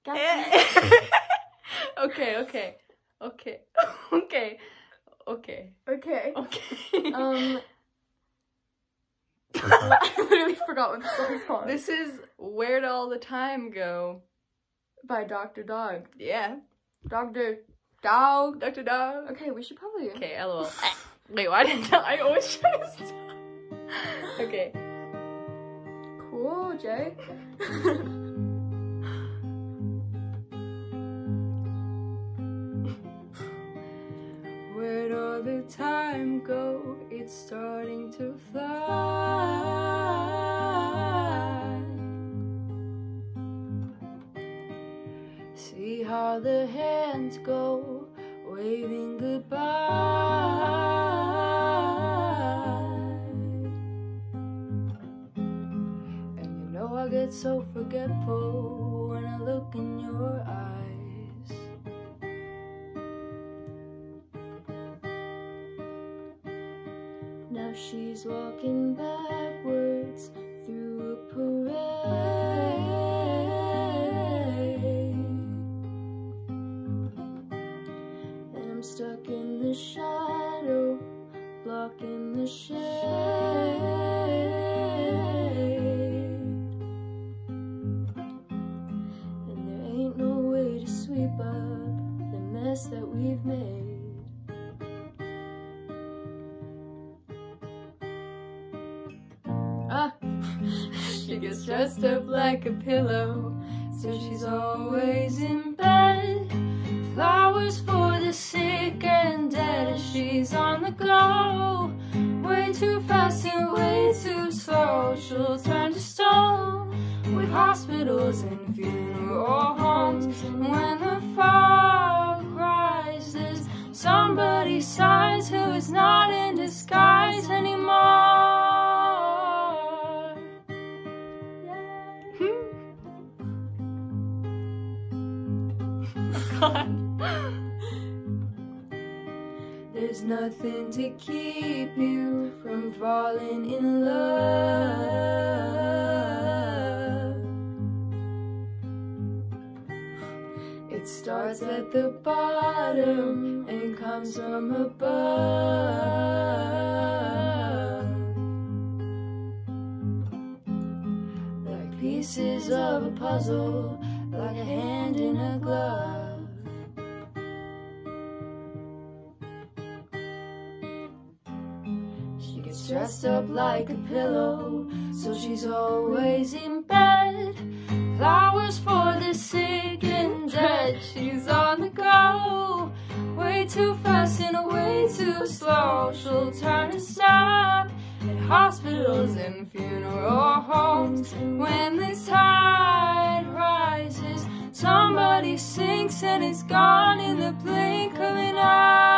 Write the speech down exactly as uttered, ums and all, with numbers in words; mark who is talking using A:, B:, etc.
A: Okay, okay, okay, okay, okay,
B: Okay.
A: okay.
B: Um, I literally forgot what the song's called.
A: This is Where'd All the Time Go?
B: By Doctor Dog.
A: Yeah.
B: Doctor Dog.
A: Doctor Dog.
B: Okay, we should probably.
A: Okay, lol. Wait, why didn't I always try to stop? Okay.
B: Cool, Jay.
A: Where'd all the time go? It's starting to fly. See how the hands go, waving goodbye. And you know I get so forgetful when I look in your eyes. Now she's walking backwards through a parade, and I'm stuck in the shadow, blocking the shade. And there ain't no way to sweep up the mess that we've made. Ah. She gets dressed up like a pillow, so she's always in bed. Flowers for the sick and dead. She's on the go, way too fast and way too slow. She'll turn to stone with hospitals and funeral homes. And when the fog rises, somebody sighs who is not in disguise anymore. God. There's nothing to keep you from falling in love. It starts at the bottom and comes from above, like pieces of a puzzle, like a hand in a glove. She gets dressed up like a pillow, so she's always in bed. Flowers for the sick and dead. She's on the go, way too fast and way too slow. She'll turn to stop at hospitals and funeral homes. And when the tide rises, somebody sinks and it's gone in the blink of an eye.